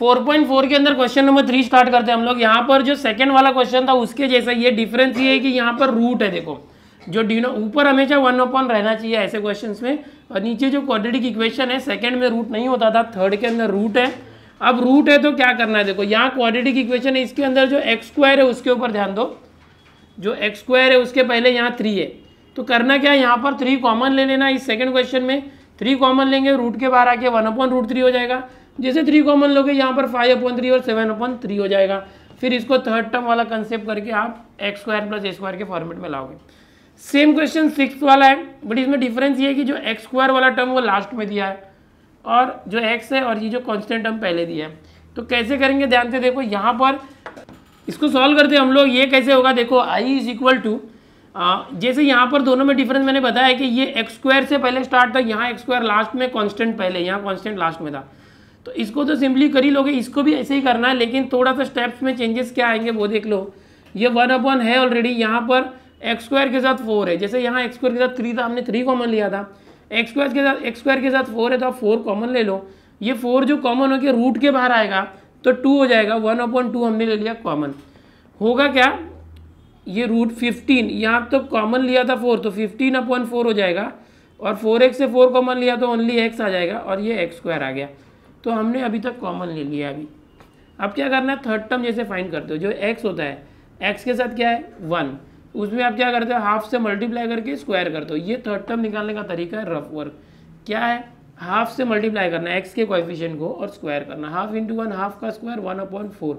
4.4 के अंदर question number 3 start करते हैं हम लोग। यहाँ पर जो सेकंड वाला क्वेश्चन था उसके जैसा ये डिफरेंस ये है कि यहाँ पर रूट है। देखो जो ऊपर हमेशा 1/, रहना चाहिए ऐसे क्वेश्चंस में, और नीचे जो क्वाड्रेटिक इक्वेशन है सेकंड में रूट नहीं होता था, थर्ड के अंदर रूट है। अब रूट है तो क्या करना है, देखो यहाँ क्वाड्रेटिक इक्वेशन है, इसके अंदर जो x² है उसके ऊपर ध्यान दो, जो x² है उसके पहले यहाँ 3 है, तो करना क्या है, यहाँ पर 3 कॉमन ले लेना। इस सेकंड क्वेश्चन में 3 कॉमन लेंगे, रूट के बाहर आके 1/√3 हो जाएगा। जैसे 3 कॉमन लोगे यहाँ पर 5/3 और 7/3 हो जाएगा। फिर इसको थर्ड टर्म वाला कंसेप्ट करके आप x² + a² के फॉर्मेट में लाओगे। सेम क्वेश्चन 6 वाला है, बट इसमें डिफरेंस ये है कि जो x² वाला टर्म वो लास्ट में दिया है और जो x है और ये जो कांस्टेंट टर्म पहले दिया है। तो कैसे करेंगे ध्यान से देखो, यहाँ पर इसको सॉल्व करते हैं हम लोग। ये कैसे होगा, देखो i = जैसे यहाँ पर दोनों में डिफरेंस मैंने बताया है कि ये x² से पहले स्टार्ट था, यहाँ x² लास्ट में, कांस्टेंट पहले, यहाँ कांस्टेंट लास्ट में था। तो इसको तो सिंपली कर ही लोगे, इसको भी ऐसे ही करना है, लेकिन थोड़ा सा स्टेप्स में चेंजेस क्या आएंगे वो देख लो। ये 1/ है ऑलरेडी, यहाँ पर x² के साथ 4 है, जैसे यहाँ x² के साथ 3 था, हमने 3 कॉमन लिया था, x² के साथ 4 है तो आप 4 कॉमन ले लो। ये 4 जो कॉमन होकर रूट के बाहर आएगा तो 2 हो जाएगा, 1/2 हमने ले लिया कॉमन। होगा क्या, ये रूट 15, यहाँ तो कॉमन लिया था 4 तो 15/4 हो जाएगा, और 4x से 4 कॉमन लिया तो ओनली x आ जाएगा, और ये x² आ गया। तो हमने अभी तक कॉमन ले लिया अभी। अब क्या करना है, थर्ड टर्म जैसे फाइंड करते हो, जो x होता है, x के साथ क्या है 1, उसमें आप क्या करते हो, हाफ से मल्टीप्लाई करके स्क्वायर करते हो। ये थर्ड टर्म निकालने का तरीका है, रफ वर्क। क्या है, हाफ से मल्टीप्लाई करना है x के कोएफिशिएंट को और स्क्वायर करना, हाफ × 1, हाफ का स्क्वायर 1/4।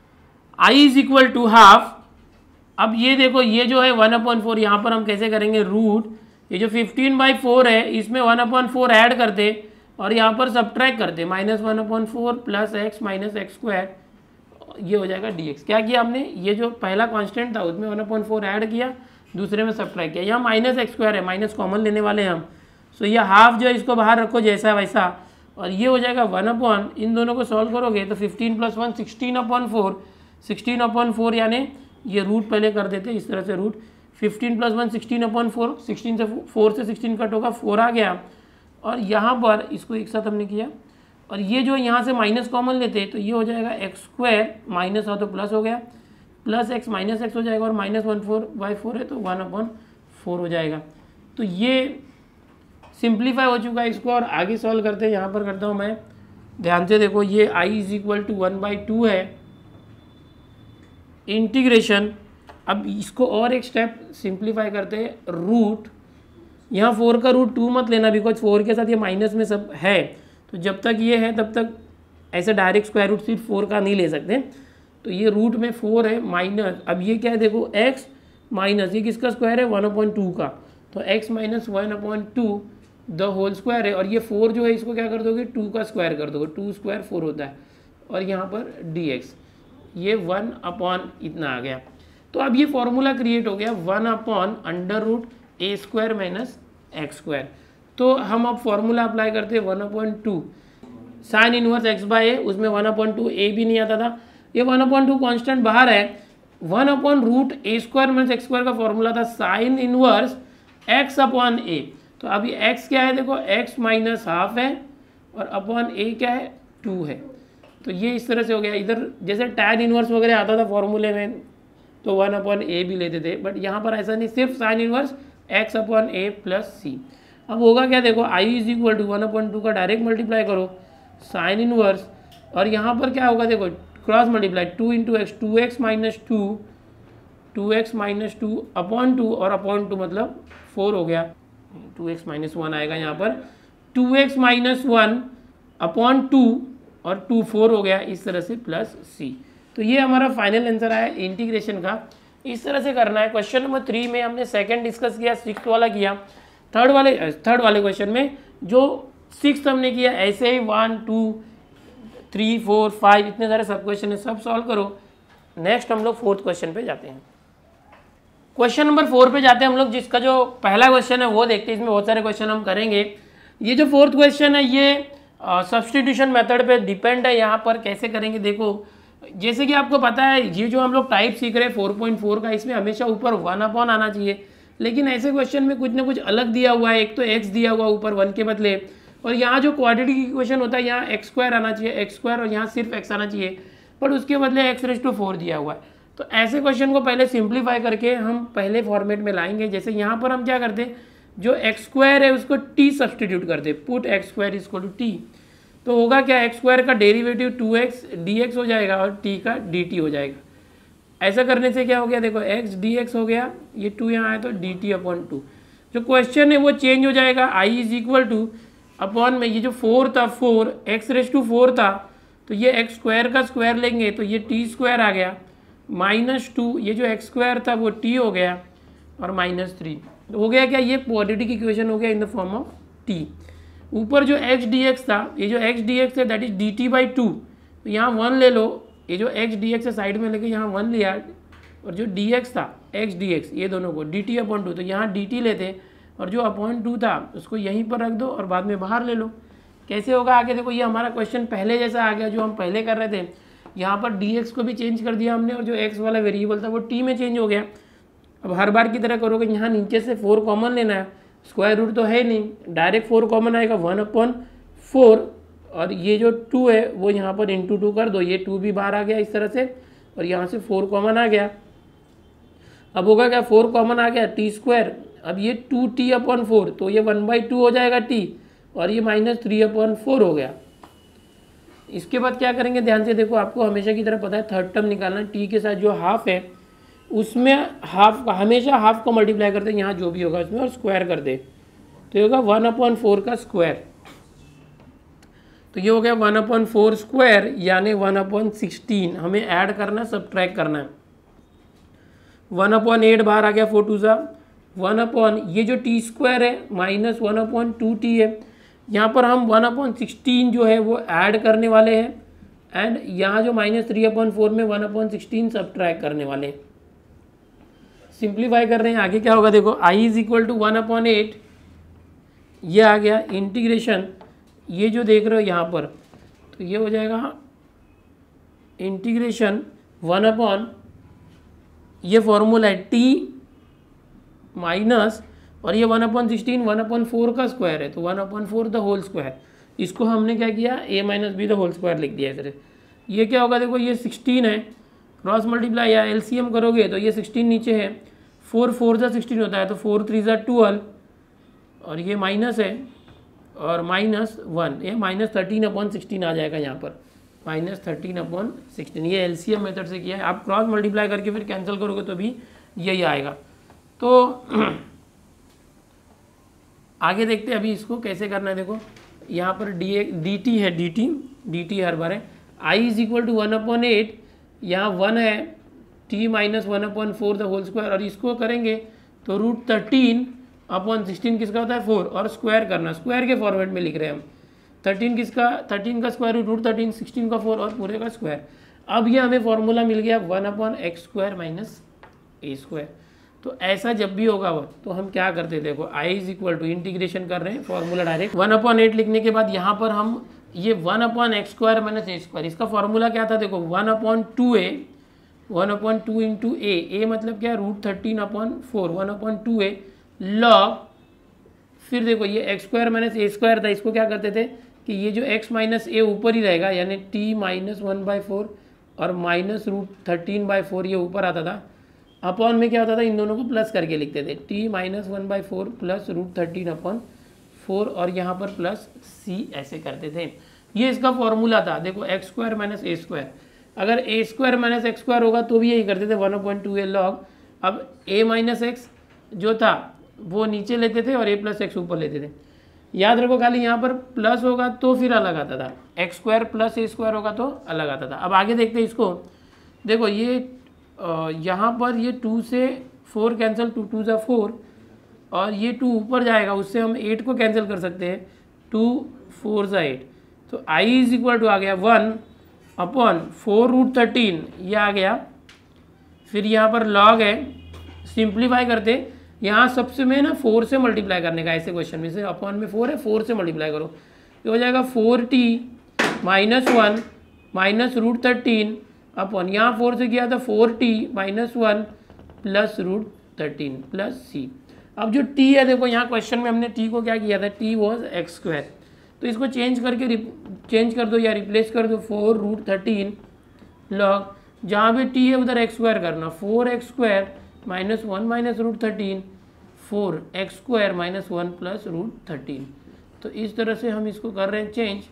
i = half. अब ये देखो, ये जो है 1/4, यहाँ पर हम कैसे करेंगे, रूट, ये जो 15/4 है इसमें 1/4 ऐड करते और यहाँ पर सब्ट्रैक्ट करते, -1/4 + x - x², ये हो जाएगा dx। क्या किया हमने, ये जो पहला कांस्टेंट था उसमें 1/4 ऐड किया, दूसरे में सब्ट्रैक्ट किया। यहाँ -x² है, माइनस कॉमन लेने वाले हैं हम, सो ये हाफ जो है इसको बाहर रखो जैसा वैसा, और ये हो जाएगा 1/, इन दोनों को सॉल्व करोगे तो 15 + 1 16/4, 16/4 यानी ये रूट पहले कर देते इस तरह से, रूट 15 + 1 16/4, 16 से 4 से 16 कट होगा, 4 आ गया, और यहाँ पर इसको एक साथ हमने किया, और ये जो यहाँ से माइनस कॉमन लेते तो ये हो जाएगा x² माइनस हो तो प्लस हो गया, +x - x हो जाएगा, और -1/4 है तो 1/4 हो जाएगा। तो ये सिंप्लीफाई हो चुका है इसको, और आगे सॉल्व करते हैं। यहाँ पर करता हूँ मैं, ध्यान से देखो, ये i = 1/2 है, इंटीग्रेशन। अब इसको और एक स्टेप सिंप्लीफाई करते हैं, रूट, यहाँ 4 का रूट 2 मत लेना, बिकॉज 4 के साथ ये माइनस में सब है, तो जब तक ये है तब तक ऐसे डायरेक्ट स्क्वायर रूट सिर्फ 4 का नहीं ले सकते। तो ये रूट में 4 है माइनस, अब ये क्या है देखो, x माइनस, ये किसका स्क्वायर है 1/2 का, तो x - 1/2 द होल स्क्वायर है, और ये 4 जो है इसको क्या कर दोगे, 2 का स्क्वायर कर दोगे, 2² 4 होता है, और यहाँ पर dx, ये 1/ इतना आ गया। तो अब ये फॉर्मूला क्रिएट हो गया 1/√a² - x²। तो हम अब फॉर्मूला अप्लाई करते हैं 1/2 sin इनवर्स x/a, उसमें 1/2 a भी नहीं आता था, ये 1/2 कांस्टेंट बाहर है, 1/√a² - x² का फॉर्मूला था sin इनवर्स x/a। तो अभी x क्या है देखो, x - हाफ है, और अपॉन a क्या है 2 है, तो ये इस तरह से हो गया। इधर जैसे tan इनवर्स वगैरह आता था फॉर्मूले में तो 1/a भी लेते थे, बट यहाँ पर ऐसा नहीं, सिर्फ sin इनवर्स x/a + c। अब होगा क्या देखो, i = 1/2 का डायरेक्ट मल्टीप्लाई करो sin इनवर्स, और यहाँ पर क्या होगा देखो, cross multiply 2 × x, 2x - 2, 2x - 2 upon 2, और अपॉन 2 मतलब 4 हो गया, 2x - 1 आएगा यहाँ पर, 2x - 1 अपॉन 2, और 2 4 हो गया, इस तरह से प्लस c। तो ये हमारा फाइनल आंसर आया इंटीग्रेशन का। इस तरह से करना है। क्वेश्चन नंबर 3 में हमने सेकंड डिस्कस किया, 6th वाला किया, थर्ड वाले क्वेश्चन में जो 6th हमने किया, ऐसे ही 1 2 3 4 5 इतने सारे सब क्वेश्चन है, सब सॉल्व करो। नेक्स्ट हम लोग 4th क्वेश्चन पे जाते हैं। क्वेश्चन नंबर 4 पे जाते हैं हम लोग, जिसका जो पहला क्वेश्चन है वो देखते हैं। इसमें बहुत सारे क्वेश्चन हम करेंगे। ये जो 4th क्वेश्चन है ये सब्स्टिट्यूशन मेथड पे डिपेंड है। यहाँ पर कैसे करेंगे देखो, जैसे कि आपको पता है ये जो हम लोग टाइप सीख रहे हैं 4.4 का, इसमें हमेशा ऊपर 1/ आना चाहिए, लेकिन ऐसे क्वेश्चन में कुछ ना कुछ अलग दिया हुआ है। एक तो x दिया हुआ ऊपर 1 के बदले, और यहाँ जो क्वाड्रेटिक इक्वेशन होता है यहाँ एक्स स्क्वायर आना चाहिए, एक्स स्क्वायर, और यहाँ सिर्फ एक्स आना चाहिए, बट उसके बदले x⁴ दिया हुआ है। तो ऐसे क्वेश्चन को पहले सिंप्लीफाई करके हम पहले फॉर्मेट में लाएंगे। जैसे यहाँ पर हम क्या करते हैं, जो x² है उसको t सब्सटीट्यूट करते, पुट x² = t। तो होगा क्या, x² का डेरिवेटिव 2x dx हो जाएगा और t का dt हो जाएगा। ऐसा करने से क्या हो गया, देखो x dx हो गया, ये 2 यहाँ आया तो dt/2। जो क्वेश्चन है वो चेंज हो जाएगा, i = अपॉन में ये जो 4 था, 4 x⁴ था, तो ये x² का स्क्वायर लेंगे तो ये t² आ गया, -2 ये जो x² था वो t हो गया, और -3 हो गया क्या, ये क्वाड्रेटिक इक्वेशन हो गया in the form of t। ऊपर जो x dx था, ये जो x dx है दैट इज dt/2, तो यहाँ 1 ले लो, ये जो x dx है साइड में लेके यहाँ 1 लिया, और जो dx था x dx ये दोनों को dt/2, तो यहाँ dt लेते और जो अपॉन 2 था उसको यहीं पर रख दो और बाद में बाहर ले लो। कैसे होगा आगे, देखो ये हमारा क्वेश्चन पहले जैसा आ गया जो हम पहले कर रहे थे। यहाँ पर dx को भी चेंज कर दिया हमने, और जो x वाला वेरिएबल था वो t में चेंज हो गया। अब हर बार की तरह करोगे, यहाँ नीचे से 4 कॉमन लेना है, स्क्वायर रूट तो है नहीं, डायरेक्ट 4 कॉमन आएगा 1/4, और ये जो 2 है वो यहाँ पर × 2 कर दो, ये 2 भी बाहर आ गया इस तरह से, और यहाँ से 4 कॉमन आ गया। अब होगा क्या, 4 कॉमन आ गया t², अब ये 2t/4, तो ये 1/2 हो जाएगा t, और ये -3/4 हो गया। इसके बाद क्या करेंगे, ध्यान से देखो, आपको हमेशा की तरह पता है थर्ड टर्म निकालना है, t के साथ जो हाफ है उसमें हाफ का हमेशा हाफ को मल्टीप्लाई करते हैं, यहाँ जो भी होगा उसमें, और स्क्वायर कर दे, तो ये होगा 1/4 का स्क्वायर। तो ये हो गया 1/4 स्क्वायर, यानी 1/16। हमें ऐड करना है, सब्ट्रैक्ट करना है। 1/8 बाहर आ गया, 4 2 ज़ा 1 ये जो t² है -1/2t है। यहाँ पर हम 1/16 जो है वो ऐड करने वाले हैं, एंड यहाँ जो -3/4 में 1/16 सब्ट्रैक्ट करने वाले हैं। सिंप्लीफाई कर रहे हैं, आगे क्या होगा देखो, i = 1/8 ये आ गया, इंटीग्रेशन ये जो देख रहे हो यहाँ पर, तो ये हो जाएगा इंटीग्रेशन 1/, ये फॉर्मूला है t माइनस, और ये 1/16 1/4 का स्क्वायर है, तो 1/4 द होल स्क्वायर। इसको हमने क्या किया, a - b the whole square लिख दिया इधर। ये क्या होगा देखो, ये 16 है, क्रॉस मल्टीप्लाई या एलसीएम करोगे तो ये 16 नीचे है, 4 4 ज़ा 16 होता है, तो 4 3 ज़ा 12, और ये माइनस है, और -1, ये -13/16 आ जाएगा यहाँ पर, -13/16। ये एलसीएम मेथड से किया है, आप क्रॉस मल्टीप्लाई करके फिर कैंसिल करोगे तो भी यही आएगा। तो आगे देखते हैं अभी इसको कैसे करना है। देखो यहाँ पर dt है, dt हर बार है, i = 1/8, यहाँ 1 है, t - 1/4 द होल स्क्वायर, और इसको करेंगे तो √13/16 किसका होता है 4, और स्क्वायर करना, स्क्वायर के फॉर्मेट में लिख रहे हैं हम। 13 किसका, 13 का स्क्वायर रूट √13, 16 का 4 और पूरे का स्क्वायर। अब ये हमें फॉर्मूला मिल गया 1/x² - a²। तो ऐसा जब भी होगा वो, तो हम क्या करते हैं, देखो i = इंटीग्रेशन कर रहे हैं, फॉर्मूला डायरेक्ट 1/8 लिखने के बाद यहाँ पर हम ये 1/x² - a², इसका फॉर्मूला क्या था देखो, 1/2a, 1/2 × a मतलब क्या, √13/4, 1/2a log, फिर देखो ये x² - a² था, इसको क्या करते थे कि ये जो x - a ऊपर ही रहेगा, यानी t - 1/4 और -√13/4 ये ऊपर आता था, अपॉन में क्या होता था, इन दोनों को प्लस करके लिखते थे, t - 1/4 प्लस √13/4, और यहाँ पर प्लस c ऐसे करते थे। ये इसका फॉर्मूला था। देखो x² - a², अगर a² - x² होगा तो भी यही करते थे, 1/2a log। अब a - x जो था वो नीचे लेते थे और a + x ऊपर लेते थे। याद रखो खाली यहाँ पर प्लस होगा तो फिर अलग आता था, x² + a² होगा तो अलग आता था। अब आगे देखते हैं इसको। देखो ये यहाँ पर ये 2 से 4 कैंसिल, 2 2 ज़ा 4, और ये 2 ऊपर जाएगा, उससे हम 8 को कैंसिल कर सकते हैं, 2 4 ज़ा 8। तो i = आ गया 1/4 √13 ये आ गया। फिर यहाँ पर log है, सिंप्लीफाई करते, यहाँ सबसे में ना 4 से मल्टीप्लाई करने का, ऐसे क्वेश्चन में से अपॉन में 4 है, 4 से मल्टीप्लाई करो, ये हो जाएगा 4t - 1 -√13 अपॉन, यहाँ 4 से किया था 4t - 1 प्लस √13 प्लस c। अब जो t है देखो यहाँ क्वेश्चन में हमने t को क्या किया था, t वॉज x², तो इसको चेंज कर दो या रिप्लेस कर दो 4√13 लॉग, जहाँ भी टी है उधर एक्स स्क्वायर करना, 4x² - 1 - √13, 4x² - 1 + √13। तो इस तरह से हम इसको कर रहे हैं चेंज।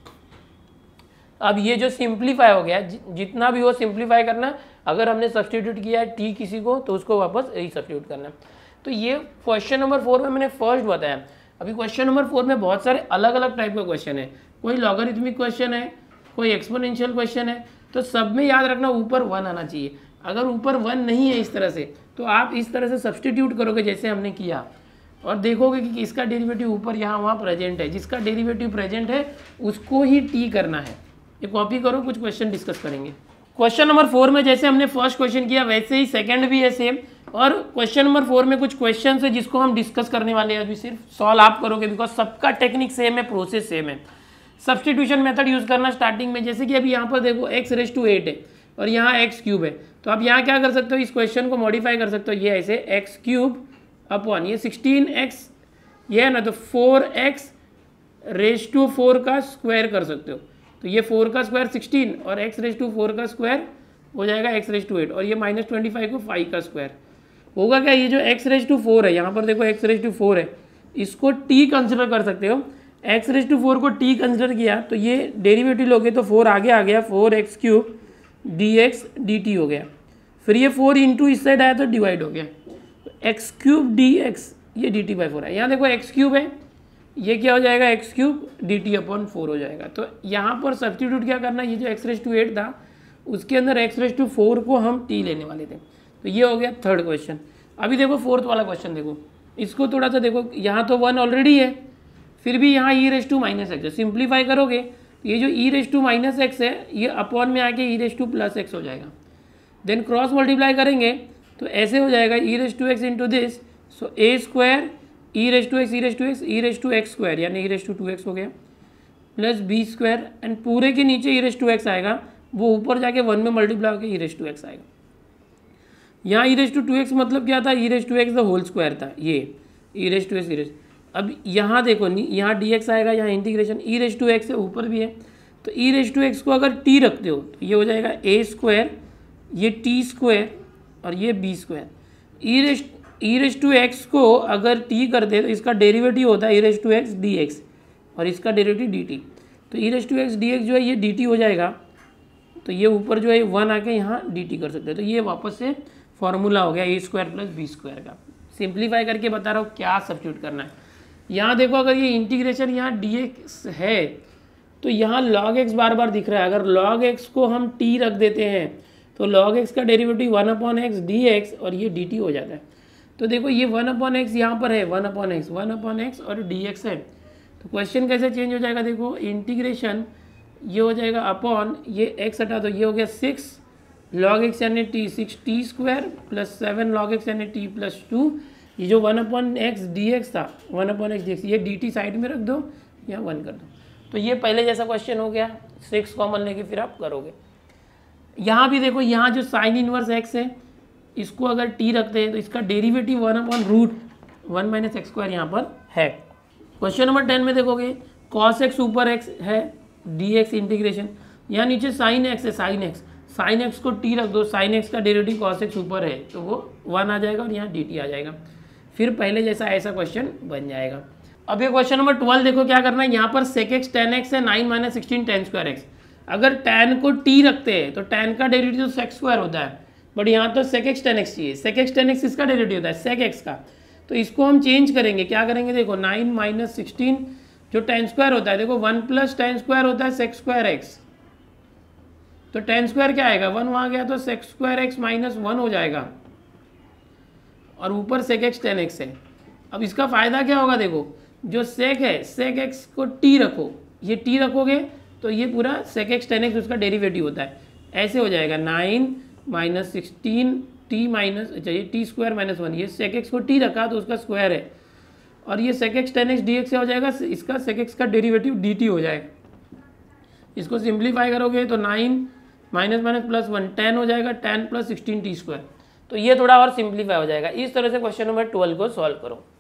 अब ये जो सिंप्लीफाई हो गया, जितना भी हो सिंप्लीफाई करना, अगर हमने सब्सटीट्यूट किया है टी किसी को तो उसको वापस री सब्सटीट्यूट करना। तो ये क्वेश्चन नंबर 4 में मैंने फर्स्ट बताया। अभी क्वेश्चन नंबर 4 में बहुत सारे अलग अलग टाइप का क्वेश्चन है, कोई लॉगरिथमिक क्वेश्चन है, कोई एक्सपोनेंशियल क्वेश्चन है। तो सब में याद रखना ऊपर 1 आना चाहिए। अगर ऊपर 1 नहीं है इस तरह से, तो आप इस तरह से सब्सटीट्यूट करोगे जैसे हमने किया, और देखोगे कि इसका डेरिवेटिव ऊपर यहाँ वहाँ प्रेजेंट है, जिसका डेरिवेटिव प्रेजेंट है उसको ही टी करना है। ये कॉपी करो, कुछ क्वेश्चन डिस्कस करेंगे। क्वेश्चन नंबर 4 में जैसे हमने फर्स्ट क्वेश्चन किया वैसे ही सेकंड भी है सेम, और क्वेश्चन नंबर 4 में कुछ क्वेश्चन है जिसको हम डिस्कस करने वाले हैं। अभी सिर्फ सॉल्व आप करोगे, बिकॉज सबका टेक्निक सेम है, प्रोसेस सेम है। सब्सटीट्यूशन मेथड यूज करना स्टार्टिंग में, जैसे कि अभी यहाँ पर देखो x⁸ है और यहाँ x³ है, तो आप यहाँ क्या कर सकते हो, इस क्वेश्चन को मॉडिफाई कर सकते हो। ये ऐसे x³ अपॉन ये 16x ये है ना, तो 4x⁴ का स्क्वायर कर सकते हो। तो ये 4 का स्क्वायर 16 और x⁴ का स्क्वायर हो जाएगा x⁸ और ये -25 को 5 का स्क्वायर होगा। क्या ये जो x⁴ है, यहाँ पर देखो x⁴ है, इसको t कंसिडर कर सकते हो। x⁴ को t कंसिडर किया तो ये डेरिवेटिव लोगे तो 4 आगे आ गया, 4x³ dx dt हो गया। फिर ये 4 इंटू इस साइड आया तो डिवाइड हो गया, तो x³ dx ये dt/4 है। यहाँ देखो x³ है, ये क्या हो जाएगा x³ dt/4 हो जाएगा। तो यहाँ पर सब्सटीट्यूट क्या करना, ये जो x⁸ था उसके अंदर x⁴ को हम t लेने वाले थे। तो ये हो गया थर्ड क्वेश्चन। अभी देखो फोर्थ वाला क्वेश्चन, देखो इसको थोड़ा सा देखो, यहाँ तो 1 ऑलरेडी है, फिर भी यहाँ e⁻x है। सिंप्लीफाई करोगे तो ये जो e⁻x है ये अपॉन में आके e⁻x हो जाएगा। देन क्रॉस मल्टीप्लाई करेंगे तो ऐसे हो जाएगा e⁻x into this, so a² e⁻x यानी e⁻2x हो गया, प्लस b² एंड पूरे के नीचे e⁻x आएगा, वो ऊपर जाके 1 में मल्टीप्लाई होकर e⁻x आएगा। यहाँ e⁻2x मतलब क्या था, e⁻x द होल स्क्वायर था, ये e⁻x। अब यहाँ देखो, यहाँ dx आएगा, यहाँ इंटीग्रेशन e⁻x से ऊपर भी है, तो e⁻x को अगर t रखते हो तो ये हो जाएगा a², ये t² और ये b²। e⁻x को अगर t करते तो इसका डेरिवेटिव होता है e⁻x dx और इसका डेरिवेटिव dt। तो e⁻x dx जो है ये dt हो जाएगा, तो ये ऊपर जो है 1 आके यहाँ dt कर सकते हैं। तो ये वापस से फॉर्मूला हो गया a² + b² का। सिंप्लीफाई करके बता रहा हूँ क्या सब्स्टिट्यूट करना है। यहाँ देखो, अगर ये इंटीग्रेशन यहाँ dx है तो यहाँ log x बार बार दिख रहा है। अगर log x को हम t रख देते हैं तो log x का डेरिवेटिव 1/x dx और ये dt हो जाता है। तो देखो ये 1/x यहाँ पर है, 1/x और dx है। तो क्वेश्चन कैसे चेंज हो जाएगा, देखो इंटीग्रेशन ये हो जाएगा अपॉन, ये x हटा दो, ये हो गया 6 log x यानी t, 6t² plus 7 log x यानी t प्लस 2। ये जो 1/x dx था, 1/x dx, ये dt साइड में रख दो, यहाँ 1 कर दो। तो ये पहले जैसा क्वेश्चन हो गया, 6 कॉमन लेके फिर आप करोगे। यहाँ भी देखो, यहाँ जो साइन इनवर्स x है इसको अगर t रखते हैं तो इसका डेरिवेटिव 1/√1 - x² यहाँ पर है। क्वेश्चन नंबर 10 में देखोगे cos x ऊपर x है, dx इंटीग्रेशन, यहाँ नीचे साइन x है, साइन x को t रख दो, साइन x का डेरिवेटिव cos x ऊपर है तो वो 1 आ जाएगा और यहाँ dt आ जाएगा। फिर पहले जैसा ऐसा क्वेश्चन बन जाएगा। अब ये क्वेश्चन नंबर 12 देखो क्या करना है, यहाँ पर sec x tan x है, 9 - 16 tan² x। अगर tan को t रखते हैं तो tan का डेरिवेटिव तो sec² होता है, बट यहाँ तो sec x tan x चाहिए। sec x tan x इसका डेरिवेटिव होता है sec x का, तो इसको हम चेंज करेंगे। क्या करेंगे, देखो 9 - 16 जो tan² होता है, देखो 1 + tan² होता है sec² x, तो tan² क्या आएगा, 1 वहाँ गया तो sec² x - 1 हो जाएगा, और ऊपर sec x tan x है। अब इसका फ़ायदा क्या होगा, देखो जो sec है, sec x को t रखो, ये t रखोगे तो ये पूरा sec x tan x उसका डेरिवेटिव होता है, ऐसे हो जाएगा 9 - 16 t माइनस, अच्छा ये t² - 1, ये sec x को t रखा तो उसका स्क्वायर है, और ये sec x tan x dx से हो जाएगा, इसका sec x का डेरिवेटिव dt हो जाएगा। इसको सिंप्लीफाई करोगे तो 9 - +1 10 हो जाएगा, 10 + 16 t²। तो ये थोड़ा और सिंप्लीफाई हो जाएगा। इस तरह से क्वेश्चन नंबर 12 को सॉल्व करो।